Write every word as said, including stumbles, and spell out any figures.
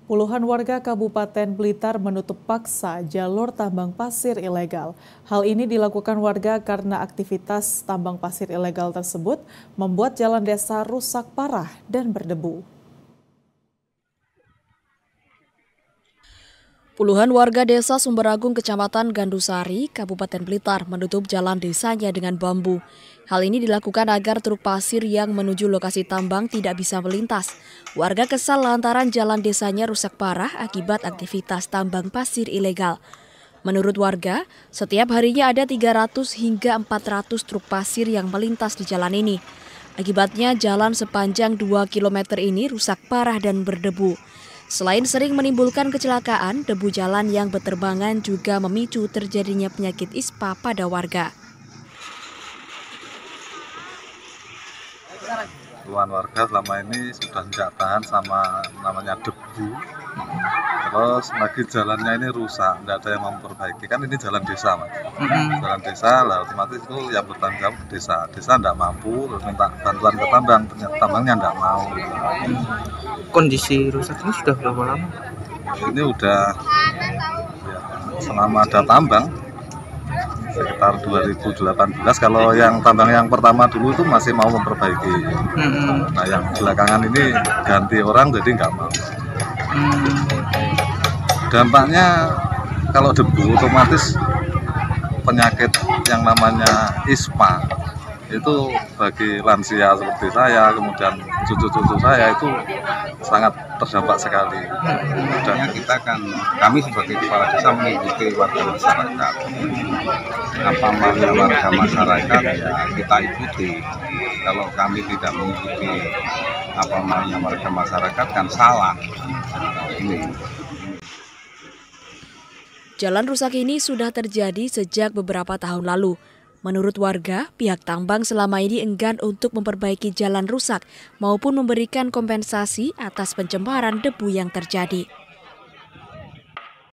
Puluhan warga Kabupaten Blitar menutup paksa jalur tambang pasir ilegal. Hal ini dilakukan warga karena aktivitas tambang pasir ilegal tersebut membuat jalan desa rusak parah dan berdebu. Puluhan warga desa Sumberagung, Kecamatan Gandusari, Kabupaten Blitar menutup jalan desanya dengan bambu. Hal ini dilakukan agar truk pasir yang menuju lokasi tambang tidak bisa melintas. Warga kesal lantaran jalan desanya rusak parah akibat aktivitas tambang pasir ilegal. Menurut warga, setiap harinya ada tiga ratus hingga empat ratus truk pasir yang melintas di jalan ini. Akibatnya jalan sepanjang dua kilometer ini rusak parah dan berdebu. Selain sering menimbulkan kecelakaan, debu jalan yang berterbangan juga memicu terjadinya penyakit ispa pada warga. Keluhan warga selama ini sudah tidak tahan sama namanya debu. Terus lagi jalannya ini rusak, tidak ada yang memperbaiki. Kan ini jalan desa, Mas. Mm-hmm. Jalan desa, lah otomatis itu yang bertanggung jawab desa. Desa tidak mampu, terus minta bantuan ke tambang, ternyata tambangnya tidak mau. Kondisi rusak ini sudah berapa lama? Ini udah ya, selama ada tambang sekitar dua ribu delapan belas. Kalau yang tambang yang pertama dulu itu masih mau memperbaiki. Mm-hmm. Nah yang belakangan ini ganti orang jadi nggak mau. Mm. Dampaknya kalau debu otomatis penyakit yang namanya ispa itu bagi lansia seperti saya, kemudian cucu-cucu saya itu sangat terdampak sekali. Dan kita kan, kami sebagai kepala desa mengikuti warga masyarakat. Apa maunya warga masyarakat ya kita ikuti. Kalau kami tidak mengikuti apa maunya warga masyarakat kan salah. Ini. Jalan rusak ini sudah terjadi sejak beberapa tahun lalu. Menurut warga, pihak tambang selama ini enggan untuk memperbaiki jalan rusak maupun memberikan kompensasi atas pencemaran debu yang terjadi.